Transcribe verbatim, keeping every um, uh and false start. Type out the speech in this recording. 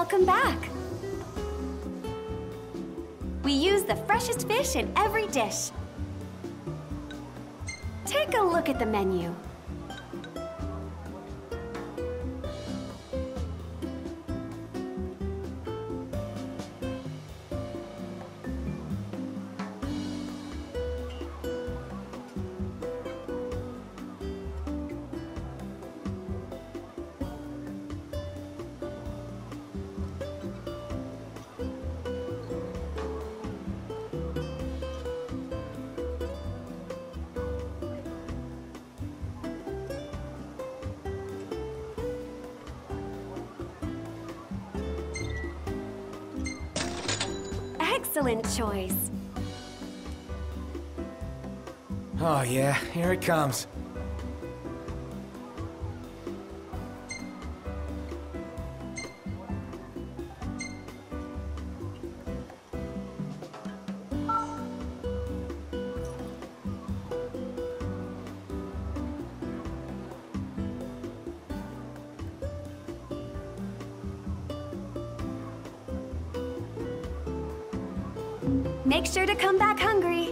welcome back. We use the freshest fish in every dish. Take a look at the menu. Excellent choice. Oh yeah, here it comes. Make sure to come back hungry.